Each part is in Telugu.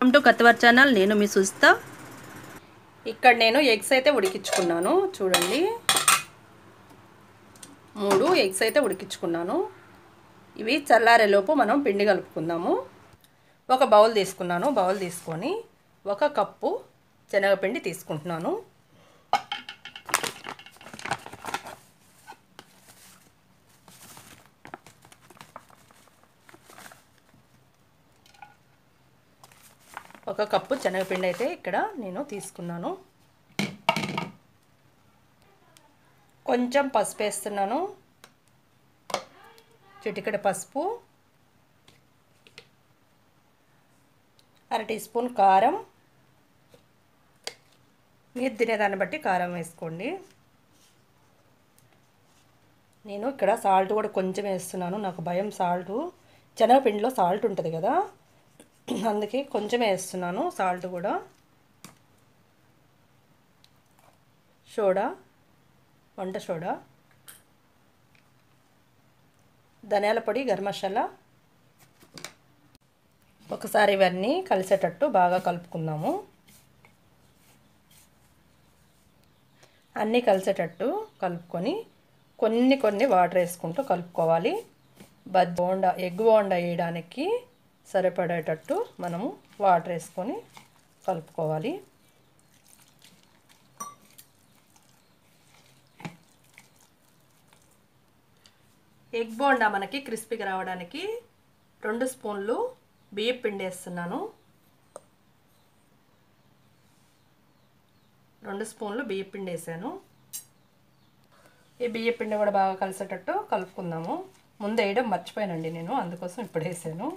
Welcome to కత్తివార్ channel. నేను మీ సుజిత. ఇక్కడ నేను ఎగ్స్ అయితే ఉడికించుకున్నాను. చూడండి, 3 ఎగ్స్ అయితే ఉడికించుకున్నాను. ఇవి చల్లారేలోపు మనం పిండి కలుపుకుందాము. ఒక బౌల్ తీసుకున్నాను. బౌల్ తీసుకొని 1 కప్పు శనగపిండి తీసుకుంటున్నాను. ఒక కప్పు శనగపిండి అయితే ఇక్కడ నేను తీసుకున్నాను. కొంచెం పసుపు వేస్తున్నాను. చిటికెడు పసుపు, 1/2 టీ స్పూన్ కారం. మీరు తినేదాన్ని బట్టి కారం వేసుకోండి. నేను ఇక్కడ సాల్ట్ కూడా కొంచెం వేస్తున్నాను. నాకు భయం సాల్ట్, శనగపిండిలో సాల్ట్ ఉంటుంది కదా, అందుకే కొంచెం వేస్తున్నాను సాల్ట్ కూడా. సోడా, వంట సోడా, ధనియాల పొడి, గరం మసాలా. ఒకసారి ఇవన్నీ కలిసేటట్టు బాగా కలుపుకుందాము. అన్నీ కలిసేటట్టు కలుపుకొని కొన్ని వాటర్ వేసుకుంటూ కలుపుకోవాలి. ఎగ్ బోండా వేయడానికి సరిపడేటట్టు మనము వాటర్ వేసుకొని కలుపుకోవాలి. ఎగ్ బోండా మనకి క్రిస్పీగా రావడానికి 2 స్పూన్లు బియ్యం పిండి వేస్తున్నాను. 2 స్పూన్లు బియ్యం పిండి వేసాను. ఈ బియ్యం పిండి కూడా బాగా కలిసేటట్టు కలుపుకుందాము. ముందు వేయడం మర్చిపోయానండి నేను, అందుకోసం ఇప్పుడు వేసాను.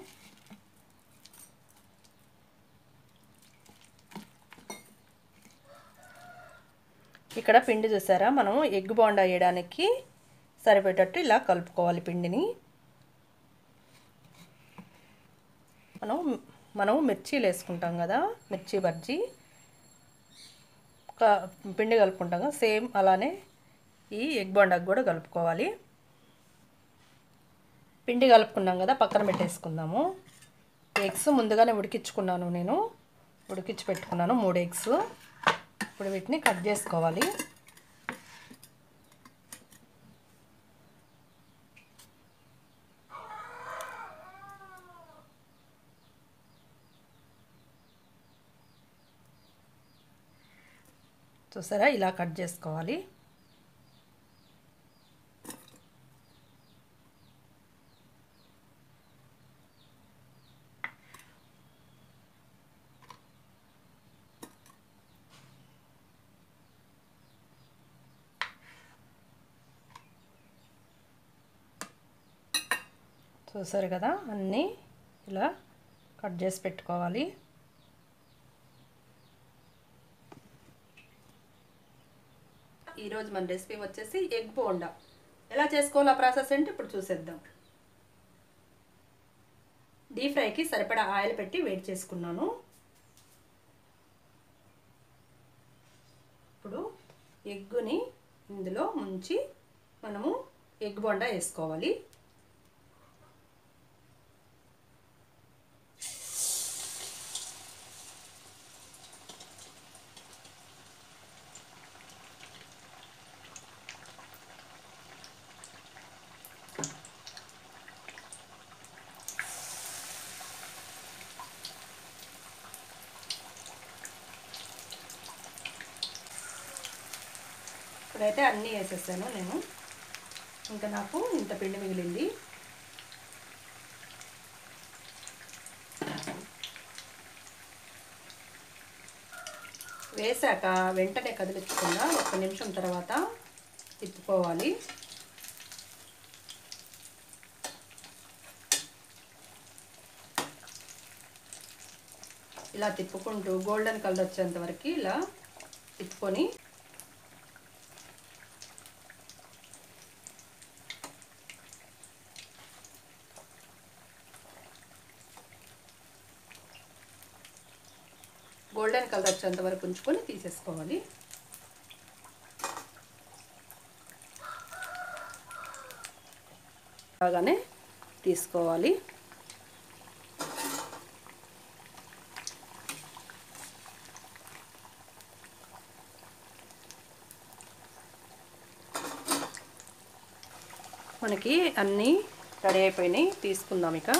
ఇక్కడ పిండి చూసారా, మనం ఎగ్ బోండా వేయడానికి సరిపోయేటట్టు ఇలా కలుపుకోవాలి పిండిని. మనం మిర్చీలు వేసుకుంటాం కదా, మిర్చి బజ్జీ పిండి కలుపుకుంటాం కదా, సేమ్ అలానే ఈ ఎగ్ బోండాకు కూడా కలుపుకోవాలి. పిండి కలుపుకున్నాం కదా, పక్కన పెట్టేసుకుందాము. ఎగ్స్ ముందుగానే ఉడికించుకున్నాను నేను, ఉడికించి పెట్టుకున్నాను 3 ఎగ్స్. ఇప్పుడు వీటిని కట్ చేసుకోవాలి. చూసారా, ఇలా కట్ చేసుకోవాలి. చూసారు కదా, అన్నీ ఇలా కట్ చేసి పెట్టుకోవాలి. ఈరోజు మన రెసిపీ వచ్చేసి ఎగ్ బోండా. ఎలా చేసుకోవాలో ఆ ప్రాసెస్ ఏంటి ఇప్పుడు చూసేద్దాం. డీప్ ఫ్రైకి సరిపడా ఆయిల్ పెట్టి వేడి చేసుకున్నాను. ఇప్పుడు ఎగ్గుని ఇందులో ముంచి మనము ఎగ్ బోండా వేసుకోవాలి. ఇప్పుడైతే అన్నీ వేసేసాను నేను, ఇంకా నాకు ఇంత పిండి మిగిలింది. వేసాక వెంటనే కదిలించకుండా 1 నిమిషం తర్వాత తిప్పుకోవాలి. ఇలా తిప్పుకుంటూ గోల్డెన్ కలర్ వచ్చేంత వరకు ఇలా తిప్పుకొని గోల్డెన్ కలర్ వచ్చేంత వరకు ఉంచుకొని తీసేసుకోవాలి. బాగానే తీసుకోవాలి. మనకి అన్నీ రెడీ అయిపోయినాయి, తీసుకుందాం ఇక.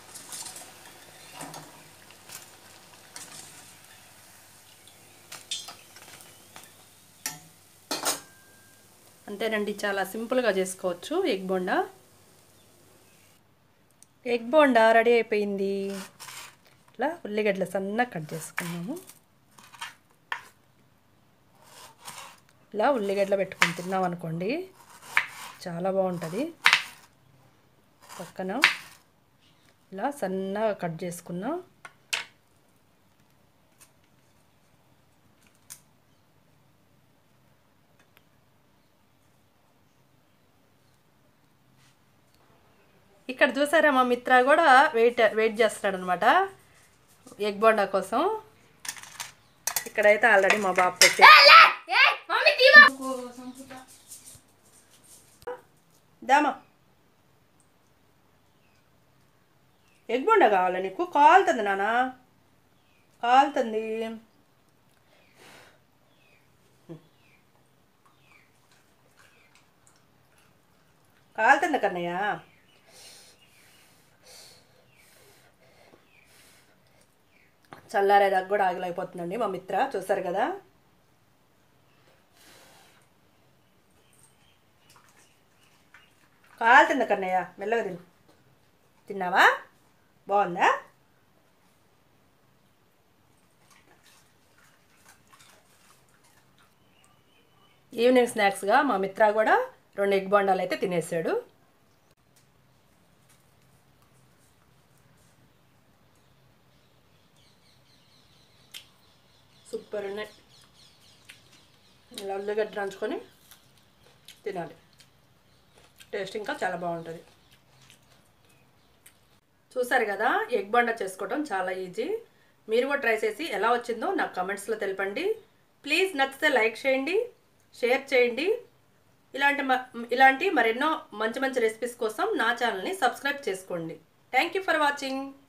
అంతేనండి, చాలా సింపుల్గా చేసుకోవచ్చు egg bonda. Egg bonda ready అయిపోయింది. ఇట్లా ఉల్లిగడ్డలు సన్నగా కట్ చేసుకున్నాము. ఇలా ఉల్లిగడ్డలు పెట్టుకొని తిన్నాం అనుకోండి, చాలా బాగుంటుంది. పక్కన ఇలా సన్నగా కట్ చేసుకున్నాం. ఇక్కడ చూసారా, మా మిత్ర కూడా వెయిట్ చేస్తున్నాడు అనమాట ఎగ్ బోండా కోసం. ఇక్కడైతే ఆల్రెడీ మా బాబు తెచ్చి దామా ఎగ్ బోండా కావాలా నీకు? కాలుతుంది నాన్న, కాలుతుంది. కాలుతుంది కన్నయ్య. చల్లారేదాకా కూడా ఆగలేకపోతుందండి మా మిత్ర, చూసారు కదా. కాలుతుంది కన్నయ్య, మెల్లగా తిను. తిన్నావా? బాగుందా? ఈవినింగ్ స్నాక్స్గా మా మిత్ర కూడా 2 ఎగ్ బోండాలు అయితే తినేసాడు. సూపర్ ఉన్నాయి. ఇలా ఉల్లిగడ్డ నంచుకొని తినాలి, టేస్ట్ ఇంకా చాలా బాగుంటుంది. చూసారు కదా, ఎగ్ బోండా చేసుకోవడం చాలా ఈజీ. మీరు కూడా ట్రై చేసి ఎలా వచ్చిందో నాకు కమెంట్స్లో తెలపండి. ప్లీజ్ నచ్చితే లైక్ చేయండి, షేర్ చేయండి. ఇలాంటి మరెన్నో మంచి మంచి రెసిపీస్ కోసం నా ఛానల్ని సబ్స్క్రైబ్ చేసుకోండి. Thank you for watching.